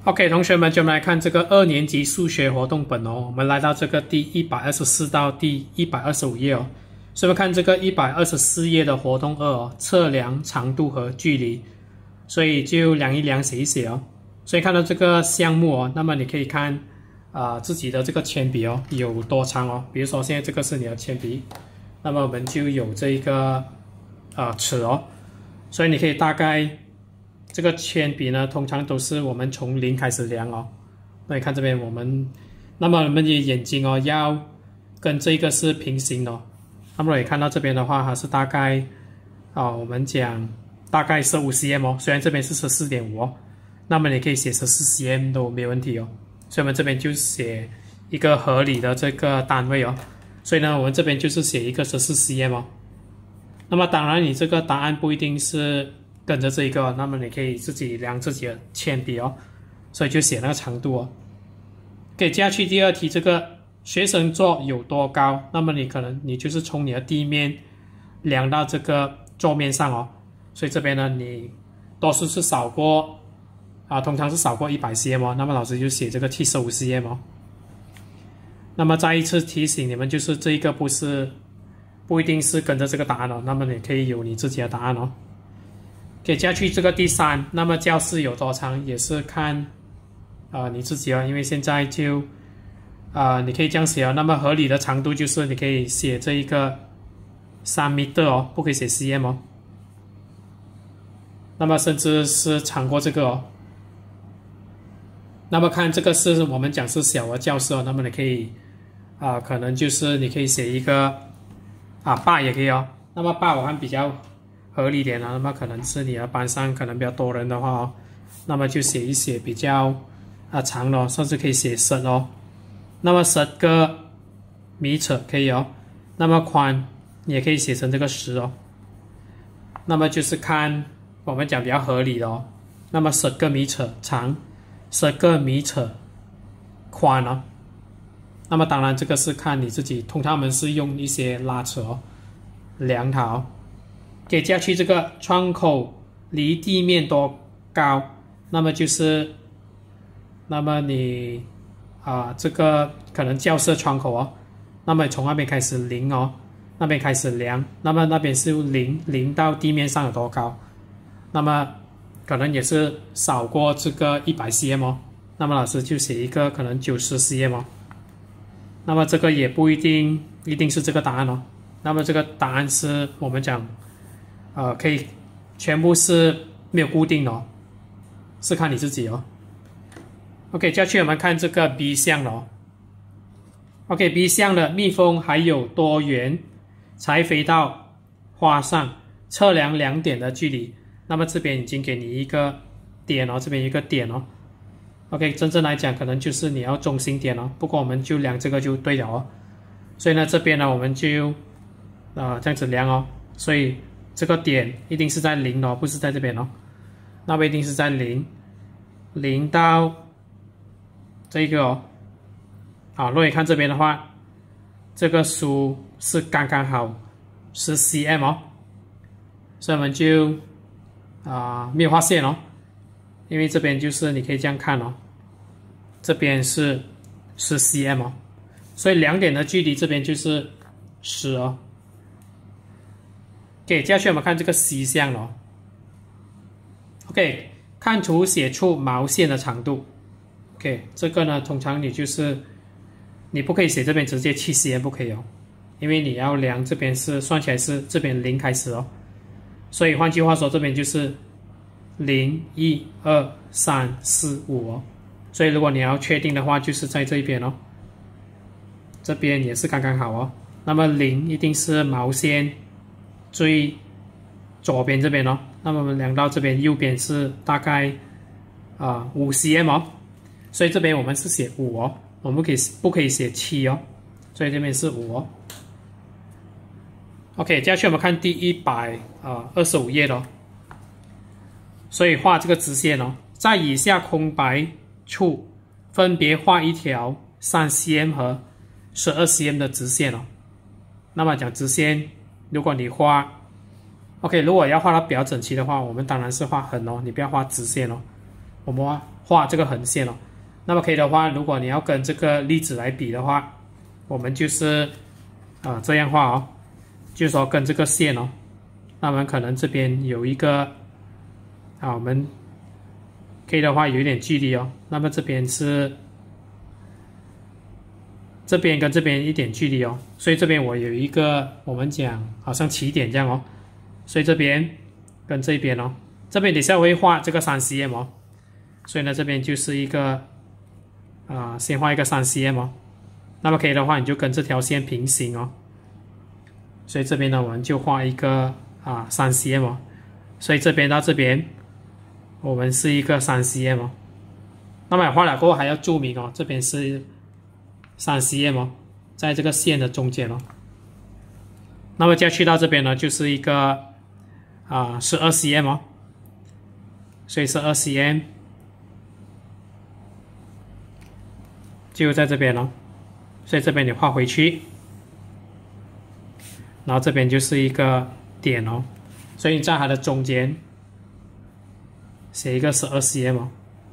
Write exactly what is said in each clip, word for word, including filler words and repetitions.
OK， 同学们，就我们来看这个二年级数学活动本哦。我们来到这个第一百二十四到第一百二十五页哦。所以我们看这个一百二十四页的活动二哦，测量长度和距离。所以就量一量，写一写哦。所以看到这个项目哦，那么你可以看啊、呃、自己的这个铅笔哦有多长哦。比如说现在这个是你的铅笔，那么我们就有这个呃尺哦，所以你可以大概。这个铅笔呢，通常都是我们从零开始量哦。那你看这边我们，那么我们的眼睛哦，要跟这个是平行的哦。那么你看到这边的话，它是大概啊、哦，我们讲大概是五 cm 哦。虽然这边是十四点五哦，那么你可以写十四 cm 都没问题哦。所以我们这边就写一个合理的这个单位哦。所以呢，我们这边就是写一个十四 cm 哦。那么当然，你这个答案不一定是。跟着这一个，那么你可以自己量自己的铅笔哦，所以就写那个长度哦。给接下去第二题，这个学生座有多高？那么你可能你就是从你的地面量到这个桌面上哦，所以这边呢你多数是少过啊，通常是少过一百 cm 哦，那么老师就写这个七十五 cm 哦。那么再一次提醒你们，就是这一个不是不一定是跟着这个答案哦，那么你可以有你自己的答案哦。给接下去这个第三，那么教室有多长也是看啊、呃、你自己哦，因为现在就啊、呃、你可以这样写哦，那么合理的长度就是你可以写这一个三米哦，不可以写 cm 哦，那么甚至是长过这个哦。那么看这个是我们讲是小的教室哦，那么你可以啊、呃、可能就是你可以写一个啊八也可以哦，那么八我看比较。合理点啊，那么可能是你的班上可能比较多人的话哦，那么就写一写比较啊长的哦，甚至可以写十哦。那么十个米尺可以哦，那么宽也可以写成这个十哦。那么就是看我们讲比较合理的哦。那么十个米尺长，十个米尺宽哦。那么当然这个是看你自己，通常我们是用一些拉扯哦，量它哦。给接下去这个窗口离地面多高？那么就是，那么你啊、呃，这个可能教室窗口哦，那么从那边开始零哦，那边开始量，那么那边是零零到地面上有多高？那么可能也是少过这个一百 cm 哦，那么老师就写一个可能九十 cm 哦，那么这个也不一定一定是这个答案哦，那么这个答案是我们讲。呃，可以全部是没有固定的哦，是看你自己哦。OK， 接下去我们看这个 B 项了哦。OK，B 项的蜜蜂还有多远才飞到花上？测量两点的距离。那么这边已经给你一个点哦，这边一个点哦。OK， 真正来讲可能就是你要中心点哦，不过我们就量这个就对了哦。所以呢，这边呢我们就啊、呃、这样子量哦，所以。这个点一定是在零哦，不是在这边哦。那么一定是在零，零到这个哦。好，如果你看这边的话，这个书是刚刚好十 cm 哦，所以我们就啊、呃、没有画线哦，因为这边就是你可以这样看哦，这边是十 cm 哦，所以两点的距离这边就是十哦。OK， 接下去我们看这个 C 项了。OK， 看图写出毛线的长度。OK， 这个呢，通常你就是你不可以写这边直接七 cm 不可以哦，因为你要量这边是算起来是这边零开始哦，所以换句话说，这边就是零、一、二、三、四、五哦。所以如果你要确定的话，就是在这一边哦，这边也是刚刚好哦。那么零一定是毛线。最左边这边哦，那么我们量到这边右边是大概啊五 cm 哦，所以这边我们是写五哦，我们可以不可以写七哦？所以这边是五哦。OK， 接下去我们看第一百啊二十五页咯。所以画这个直线哦，在以下空白处分别画一条三 cm 和十二 cm 的直线哦。那么讲直线。如果你画 ，OK， 如果要画到比较整齐的话，我们当然是画横哦，你不要画直线哦。 我们画这个横线哦。那么可以的话，如果你要跟这个例子来比的话，我们就是啊、呃、这样画哦，就是说跟这个线哦，那么可能这边有一个啊，我们可以的话有一点距离哦。那么这边是这边跟这边一点距离哦，所以这边我有一个我们讲好像起点这样哦，所以这边跟这边哦，这边等下我会画这个三 C M 哦，所以呢这边就是一个。啊、呃，先画一个三 C M 哦，那么可以的话，你就跟这条线平行哦。所以这边呢，我们就画一个啊三 C M 哦，所以这边到这边，我们是一个三 C M 哦。那么画了过后还要注明哦，这边是三 C M 哦，在这个线的中间哦。那么再去到这边呢，就是一个啊十二 C M 哦，所以是二 C M。就在这边咯，所以这边你画回去，然后这边就是一个点哦，所以你在它的中间写一个十二 C M 哦，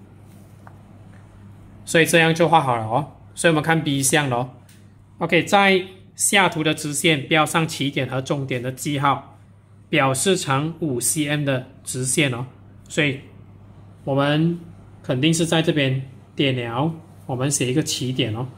所以这样就画好了哦。所以我们看 B 项咯 ，OK， 在下图的直线标上起点和终点的记号，表示长五 C M 的直线哦，所以我们肯定是在这边点了。我们写一个起点哦，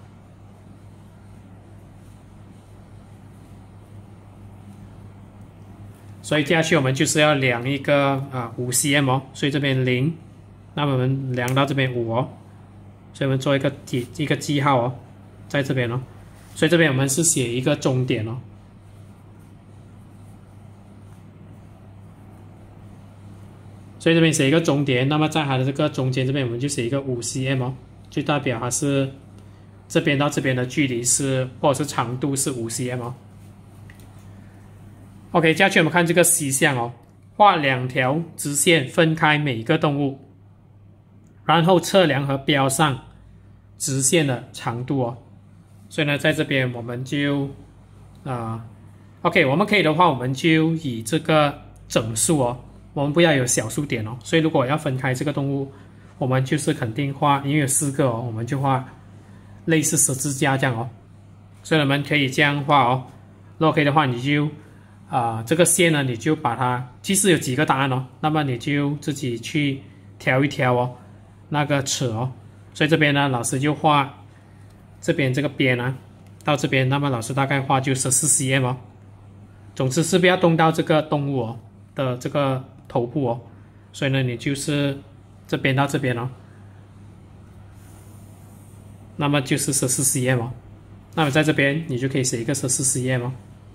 所以接下去我们就是要量一个啊五 C M 哦，所以这边零，那么我们量到这边五哦，所以我们做一个记一个记号哦，在这边哦，所以这边我们是写一个终点哦，所以这边写一个终点，那么在它的这个中间这边我们就写一个五 C M 哦。就代表它是这边到这边的距离是，或者是长度是五 C M 哦。OK， 接下去我们看这个 C 项哦，画两条直线分开每一个动物，然后测量和标上直线的长度哦。所以呢，在这边我们就啊、呃、，OK， 我们可以的话，我们就以这个整数哦，我们不要有小数点哦。所以如果要分开这个动物，我们就是肯定画，因为有四个哦，我们就画类似十字架这样哦。所以我们可以这样画哦。如果可以的话，你就啊、呃、这个线呢，你就把它，其实有几个答案哦，那么你就自己去调一调哦，那个尺哦。所以这边呢，老师就画这边这个边啊，到这边，那么老师大概画就十四 C M 哦。总之是不要动到这个动物哦的这个头部哦。所以呢，你就是这边到这边哦，那么就是十四 C M 哦。那么在这边你就可以写一个十四 C M 哦。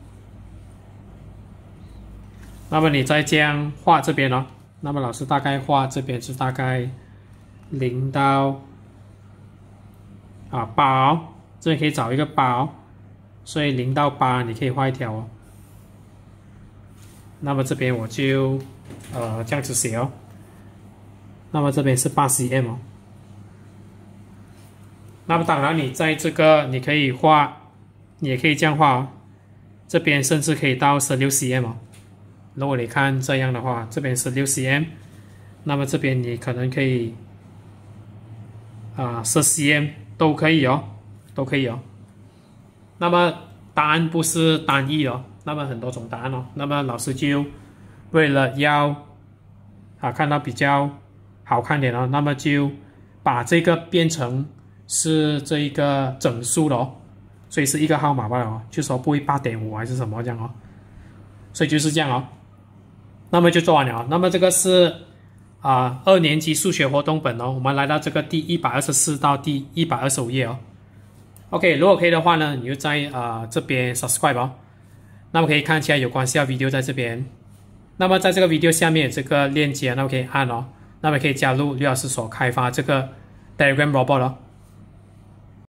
那么你再这样画这边哦，那么老师大概画这边是大概零到啊八哦，这里可以找一个八哦，所以零到八你可以画一条哦。那么这边我就呃这样子写哦。那么这边是八 C M 哦。那么当然，你在这个你可以画，你也可以这样画哦。这边甚至可以到十六 C M 哦。如果你看这样的话，这边十六 C M， 那么这边你可能可以啊十 C M 都可以哦，都可以哦。那么答案不是单一哦，那么很多种答案哦。那么老师就为了要啊看到比较好看点哦，那么就把这个变成是这一个整数的哦，所以是一个号码罢了哦，就说不会 八点五 还是什么这样哦，所以就是这样哦。那么就做完了。那么这个是啊、呃、二年级数学活动本哦，我们来到这个第一百二十四到第一百二十五页哦。OK， 如果可以的话呢，你就在啊、呃、这边 subscribe 哦。那么可以看起来有关系的 video 在这边。那么在这个 video 下面有这个链接，那么可以按哦。那么可以加入刘老师所开发这个 Diagram Robot 哦。